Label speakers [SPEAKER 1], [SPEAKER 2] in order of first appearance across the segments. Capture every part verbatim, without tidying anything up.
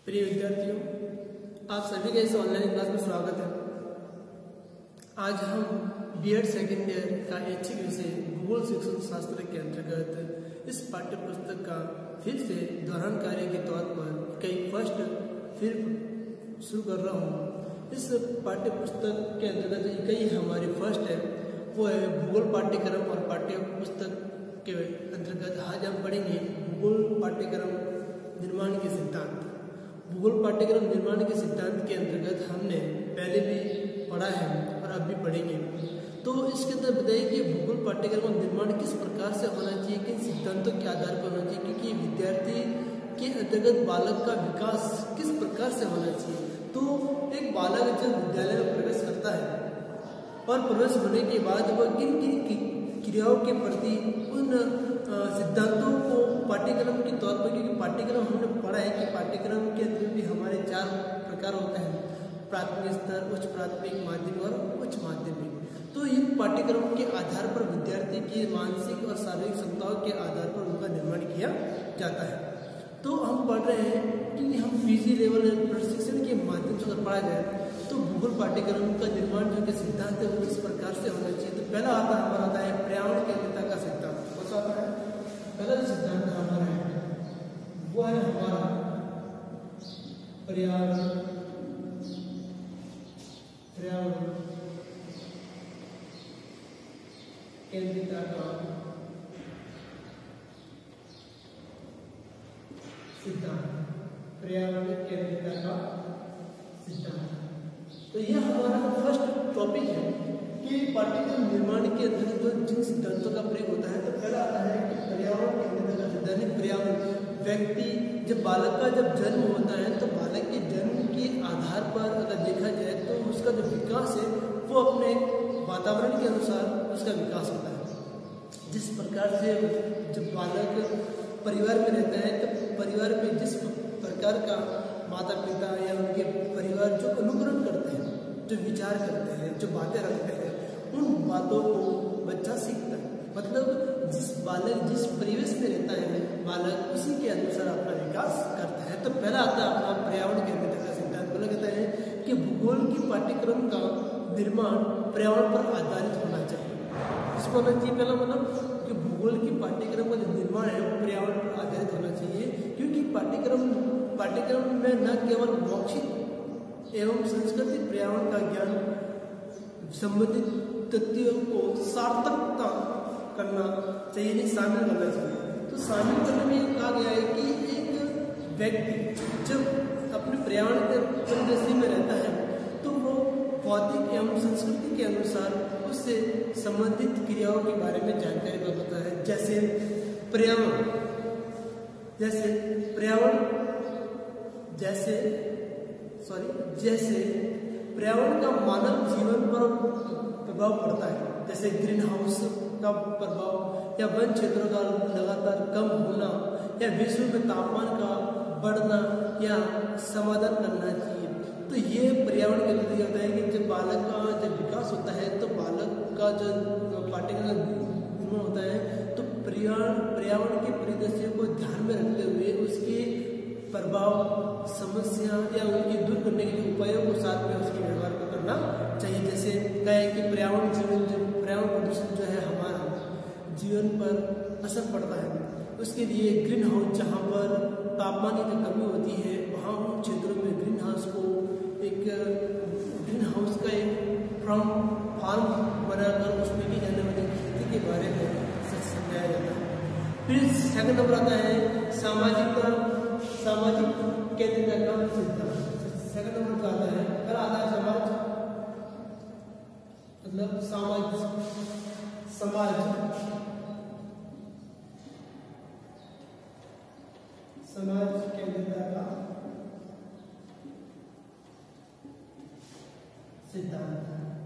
[SPEAKER 1] प्रिय विद्यार्थियों, आप सभी का इस ऑनलाइन क्लास में स्वागत है। आज हम बीएड सेकेंड ईयर का ऐच्छिक विषय भूगोल शिक्षण शास्त्र के अंतर्गत इस पाठ्य पुस्तक का फिर से दोहरान कार्य के तौर पर कई फर्स्ट फिर शुरू कर रहा हूँ। इस पाठ्य पुस्तक के अंतर्गत कई हमारे फर्स्ट है, वो है भूगोल पाठ्यक्रम और पाठ्य पुस्तक के अंतर्गत आज हम पढ़ेंगे भूगोल पाठ्यक्रम निर्माण के सिद्धांत। भूगोल पाठ्यक्रम निर्माण के सिद्धांत के अंतर्गत हमने पहले भी पढ़ा है और अब भी पढ़ेंगे। तो इसके अंदर बताइए कि भूगोल पाठ्यक्रम निर्माण किस प्रकार से होना चाहिए, किन सिद्धांतों के आधार पर होना चाहिए, क्योंकि विद्यार्थी के अंतर्गत बालक का विकास किस प्रकार से होना चाहिए। तो एक बालक जब विद्यालय में प्रवेश करता है और प्रवेश होने के बाद वह किन किन क्रियाओं के प्रति उन सिद्धांतों को पाठ्यक्रम के तौर पर, क्योंकि पाठ्यक्रम हमने पढ़ा है कि पाठ्यक्रम के अंदर भी हमारे चार प्रकार होते हैं, प्राथमिक स्तर, उच्च प्राथमिक, माध्यमिक और उच्च माध्यमिक। तो इन पाठ्यक्रम के आधार पर विद्यार्थी की मानसिक और शारीरिक क्षमताओं के आधार पर उनका निर्माण किया जाता है। तो हम पढ़ रहे हैं कि हम पीजी लेवल प्रशिक्षण के माध्यम से अगर पढ़ा जाए तो भूगोल पाठ्यक्रम का निर्माण जो कि सिद्धांत है वो किस प्रकार से होना चाहिए। तो पहला आता हमारा आता है पर्यावरण केंद्रितता का सिद्धांत। कौन सा आता है? पहला सिद्धांत हमारा है वो है हमारा पर्यावरण पर्यावरण केंद्रितता का सिद्धांत। पर्यावरण केंद्रितता का सिद्धांत। तो यह हमारा फर्स्ट टॉपिक है कि पाठ्यक्रम निर्माण के अंतर्गत जिन सिद्धांतों का प्रयोग होता है। तो पहला आता है कि पर्यावरण केंद्रितता का सिद्धांत। पर्यावरण व्यक्ति जब बालक का जब जन्म होता है तो बालक के जन्म के आधार पर अगर देखा जाए तो उसका जो विकास है वो अपने वातावरण के अनुसार उसका विकास होता है। जिस प्रकार से जब बालक परिवार में रहता है तो परिवार में जिस प्रकार का माता पिता या उनके परिवार जो अनुकरण करते हैं, जो विचार करते हैं, जो बातें रखते हैं, उन बातों को बच्चा सीखता है। मतलब जिस बालक जिस परिवेश में रहता है बालक उसी के अनुसार अपना विकास करता है। तो पहला आता है अपना पर्यावरण केंद्रितता का सिद्धांत। बोला कहता है कि भूगोल की पाठ्यक्रम का निर्माण पर्यावरण पर आधारित होना चाहिए। इसको होना चाहिए पहला मतलब कि भूगोल की पाठ्यक्रम का जो निर्माण है वो पर्यावरण पर आधारित होना चाहिए, क्योंकि पाठ्यक्रम पाठ्यक्रम में न केवल मौखिक एवं सांस्कृतिक पर्यावरण का ज्ञान संबंधित तथ्यों को सार्थकता करना चाहिए, नहीं शामिल करना चाहिए। तो शामिल करने में कहा गया है कि एक व्यक्ति जब अपने पर्यावरण के परिदृश्य में रहता है तो वो भौतिक एवं संस्कृति के अनुसार उससे संबंधित क्रियाओं के बारे में जानकारी बताता है। जैसे पर्यावरण जैसे पर्यावरण जैसे सॉरी जैसे पर्यावरण का मानव जीवन पर प्रभाव पड़ता है, जैसे ग्रीन हाउस का प्रभाव या वन क्षेत्रों का लगातार कम होना या विश्व में तापमान का बढ़ना या समाधान करना चाहिए। तो ये पर्यावरण के अंदर होता है कि जब बालक का जब विकास होता है तो बालक का जो पाठ्यक्रम निर्माण होता है तो पर्यावरण पर्यावरण के परिदृश्य को ध्यान में रखते हुए उसके प्रभाव, समस्या या उनकी दूर करने के उपायों को साथ में उसके व्यवहार को करना चाहिए। जैसे कहे कि पर्यावरण जीवन जो पर्यावरण प्रदूषण जो है हमारा जीवन पर असर पड़ता है, उसके लिए ग्रीन हाउस जहाँ पर तापमान की कमी होती है वहाँ उन क्षेत्रों में ग्रीन हाउस को एक ग्रीन हाउस का एक फार्म फार्म बनाकर उसमें की जाने वाली खेती के बारे में समझाया जाता है। फिर सेकंड नंबर आता है सामाजिक सामाजिक केंद्रितता का सिद्धांत। सेकंड नंबर आता है पहला आता है समाज मतलब समाज समाज समाज केंद्रितता का सिद्धांत।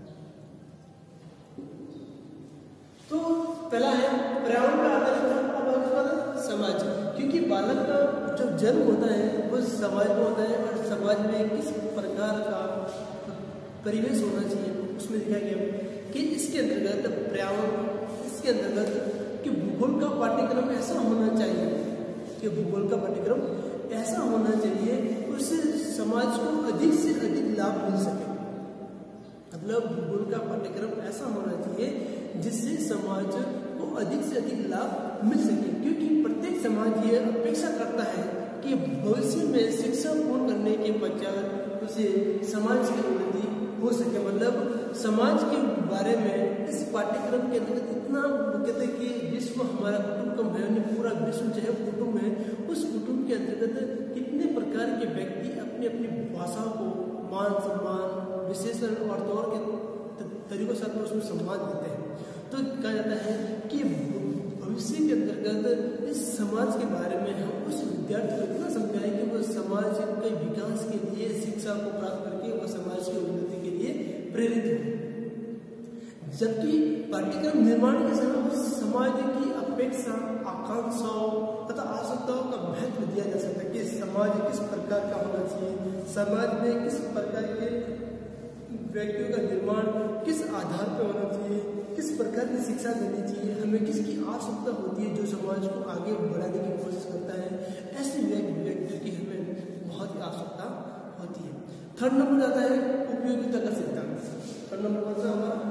[SPEAKER 1] तो पहला है पर्यावरण पर आधारित समाज, क्योंकि बालक का जब जन्म होता है वो समाज में होता है और समाज में किस प्रकार का परिवेश होना चाहिए उसमें देखा गया कि इसके अंतर्गत पर्यावरण इसके अंतर्गत कि भूगोल का पाठ्यक्रम ऐसा होना चाहिए कि भूगोल का पाठ्यक्रम ऐसा होना चाहिए उससे समाज को अधिक से अधिक लाभ मिल सके। मतलब भूगोल का पाठ्यक्रम ऐसा होना चाहिए जिससे समाज को अधिक से अधिक लाभ मिल सके, क्योंकि प्रत्येक समाज ये अपेक्षा करता है कि भविष्य में शिक्षा पूर्ण करने के पश्चात उसे समाज की उन्नति हो सके। मतलब समाज के बारे में इस पाठ्यक्रम के अंतर्गत इतना कहते हैं कि विश्व हमारा कुटुंब है, पूरा विश्व जो है कुटुंब है, उस कुटुंब के अंतर्गत कितने प्रकार के व्यक्ति अपनी अपनी भाषा को मान सम्मान विशेषण और तौर के तरीकों से उसमें सम्मान देते हैं। तो कहा जाता है कि भविष्य के अंतर्गत इस समाज के बारे में हम उस विद्यार्थी को इतना समझाएं कि वो समाज के विकास के लिए शिक्षा को प्राप्त करके वो समाज की उन्नति के लिए प्रेरित हो। जबकि पाठ्यक्रम निर्माण के समय उस समाज की अपेक्षा, आकांक्षाओं तथा आवश्यकताओं का महत्व दिया जा सकता है कि समाज किस प्रकार का होना चाहिए, समाज में किस प्रकार के व्यक्तियों का निर्माण किस आधार पर होना चाहिए, किस प्रकार की शिक्षा देनी चाहिए, हमें किसकी आवश्यकता होती है जो समाज को आगे बढ़ाने की कोशिश करता है। ऐसे व्यक्ति की हमें बहुत ही आवश्यकता होती है। थर्ड नंबर आता है उपयोगिता का सिद्धांत। थर्ड नंबर कौन सा हमारा?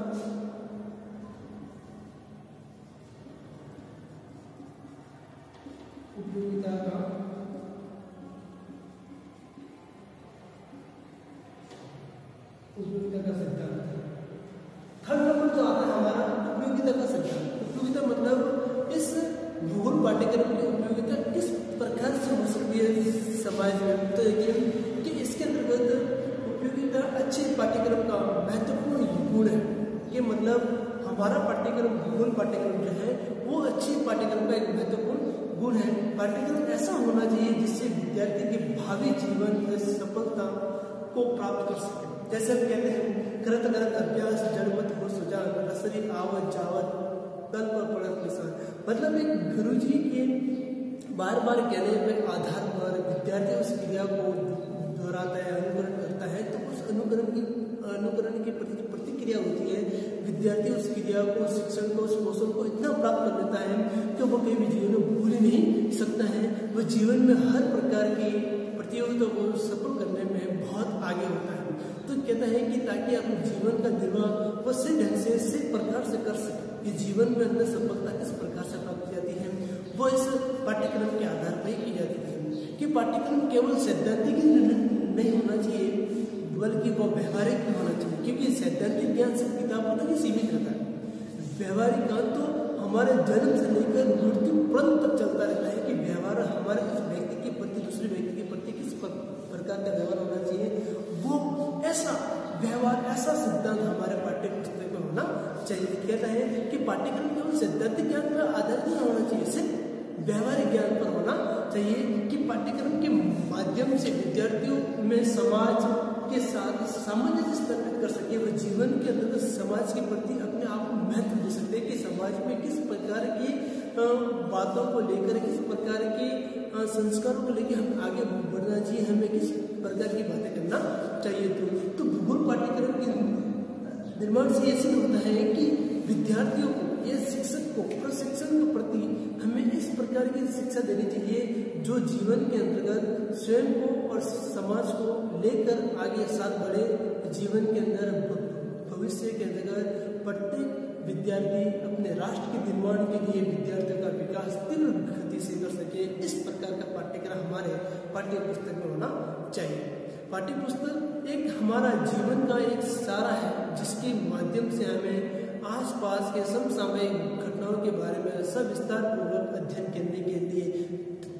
[SPEAKER 1] उपयोगिता का उपयोगिता का सिद्धांत। थर्ड नंबर जो आता है हमारा उपयोगिता का सिद्धांत। उपयोगिता मतलब इस भूगोल पाठ्यक्रम की उपयोगिता किस प्रकार से हो सकती है समाज में। तो देखिए कि इसके अंतर्गत उपयोगिता अच्छे पाठ्यक्रम का महत्वपूर्ण गुण है कि मतलब हमारा पाठ्यक्रम भूगोल पाठ्यक्रम जो है वो अच्छे पाठ्यक्रम का एक महत्वपूर्ण गुण है। पाठ्यक्रम ऐसा होना चाहिए जिससे विद्यार्थी के भावी जीवन में सफलता को प्राप्त कर सके। जैसे हम कहते हैं करत करत अभ्यास जड़मत हो सुजान रसरी आवत जावत तल पर पड़त निशान। मतलब एक गुरुजी के बार बार कहने के आधार पर विद्यार्थी उस क्रिया को दोहराता है, अनुकरण करता है, तो उस अनुकरण की अनुकरण की प्रति प्रतिक्रिया होती है। विद्यार्थी उस क्रिया को, शिक्षण को, उस कौशल को इतना प्राप्त कर लेता है कि वो कभी भी जीवन में भूल ही नहीं सकता है। वो जीवन में हर प्रकार की प्रतियोगिता को सफल करने में बहुत आगे होता है। तो कहता है कि ताकि अपने जीवन का निर्वाह वो सही ढंग से सही प्रकार से कर सके, ये जीवन में अंदर सफलता किस प्रकार से प्राप्त की जाती है वो इस पाठ्यक्रम के आधार पर ही की जाती है। कि पाठ्यक्रम केवल सैद्धांतिक नहीं होना चाहिए बल्कि वो व्यवहारिक भी होना चाहिए, क्योंकि सैद्धांतिक ज्ञान सिर्फ किताबों तक ही सीमित रहता है। व्यवहारिक ज्ञान तो हमारे जन्म से लेकर मृत्यु पर्यंत तक चलता रहता है कि व्यवहार हमारे उस व्यक्ति के प्रति, दूसरे व्यक्ति के प्रति किस प्रकार का व्यवहार होना चाहिए, वो ऐसा व्यवहार, ऐसा सिद्धांत हमारे पाठ्य पुस्तक में होना चाहिए। कहता है कि पाठ्यक्रम केवल सैद्धांतिक ज्ञान पर आधारित नहीं होना चाहिए, सिर्फ व्यवहारिक ज्ञान पर होना चाहिए कि पाठ्यक्रम के माध्यम से विद्यार्थियों में समाज के साथ सामंजस्य स्थापित कर सके। वह जीवन के अंदर समाज के प्रति अपने आप को महत्व दे सकते हैं कि समाज में किस प्रकार की बातों को लेकर, किस प्रकार के संस्कारों को लेकर हमें आगे बढ़ना चाहिए, हमें किस प्रकार की बातें करना चाहिए। तो, तो भूगोल पाठ्यक्रम के निर्माण से ये सिद्ध होता है कि विद्यार्थियों को या शिक्षक को प्रशिक्षण के प्रति हमें इस प्रकार की शिक्षा देनी चाहिए जो जीवन के अंतर्गत स्वयं को और समाज को लेकर आगे साथ बढ़े। जीवन के अंदर भविष्य के अंतर्गत प्रत्येक विद्यार्थी अपने राष्ट्र के निर्माण के लिए विद्यार्थियों का विकास तीव्र गति से कर सके। इस प्रकार का पाठ्यक्रम हमारे पाठ्य पुस्तक में होना चाहिए। पाठ्य पुस्तक एक हमारा जीवन का एक सारा है जिसके माध्यम से हमें आसपास के समसामयिक घटनाओं के बारे में सविस्तार पूर्वक अध्ययन करने के लिए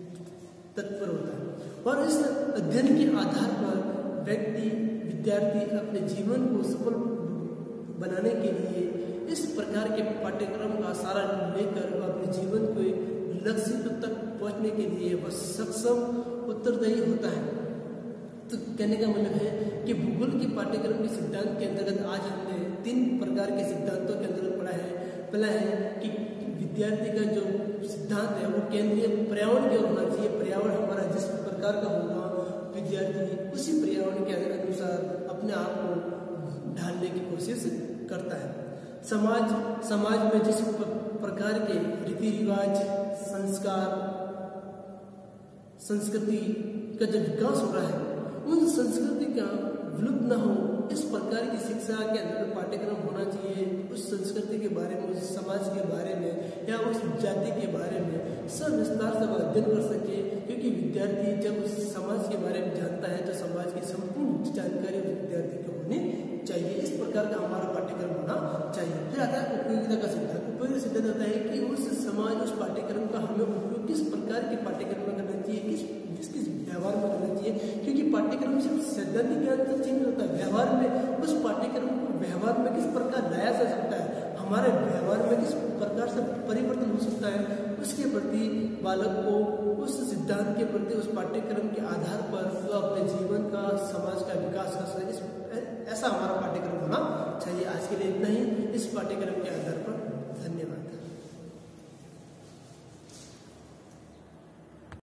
[SPEAKER 1] तत्पर होता है और इस अध्ययन के आधार पर व्यक्ति, विद्यार्थी अपने जीवन को सफल बनाने के लिए इस प्रकार के पाठ्यक्रम का सारा लेकर अपने जीवन के लक्ष्य तक पहुंचने के लिए वह सक्षम उत्तरदायी होता है। तो कहने का मतलब है कि भूगोल के पाठ्यक्रम के सिद्धांत के अंतर्गत आज हमने तीन प्रकार के सिद्धांतों के अंतर्गत पढ़ा है। पहला है कि विद्यार्थी का जो सिद्धांत है वो केंद्रीय पर्यावरण की ओर होना चाहिए। पर्यावरण हमारा जिस प्रकार का होगा विद्यार्थी उसी पर्यावरण के अनुसार अपने आप को ढालने की कोशिश करता है। समाज समाज में जिस प्रकार के रीति रिवाज, संस्कार, संस्कृति का जो विकास हो रहा है उन संस्कृति का विलुप्त न हो, इस प्रकार की शिक्षा के अंदर पाठ्यक्रम होना चाहिए। उस संस्कृति के बारे में, उस समाज के बारे में या उस जाति के बारे में सब विस्तार से अध्ययन कर सके, क्योंकि विद्यार्थी जब उस समाज के बारे में जानता है तो समाज की संपूर्ण जानकारी उस विद्यार्थी को होनी चाहिए। इस प्रकार का हमारा पाठ्यक्रम होना चाहिए। फिर आता है उपयोगिता का सिद्धांत। उपयोगिता सिद्धांत होता है कि उस समाज, उस पाठ्यक्रम का हमें उपयोग किस प्रकार के पाठ्यक्रम में करना चाहिए, किस किस किस व्यवहार में करना चाहिए, क्योंकि पाठ्यक्रम सिर्फ सैद्धांतिक ज्ञान तक सीमित होता है। व्यवहार में उस पाठ्यक्रम को व्यवहार में किस प्रकार लाया जा सकता है, हमारे व्यवहार में किस प्रकार से परिवर्तन हो सकता है, उसके प्रति बालक को उस सिद्धांत के प्रति, उस पाठ्यक्रम के आधार पर वो अपने जीवन का, समाज का विकास कर सके। ऐसा हमारा पाठ्यक्रम होना चाहिए। आज के लिए इतना ही। इस पाठ्यक्रम के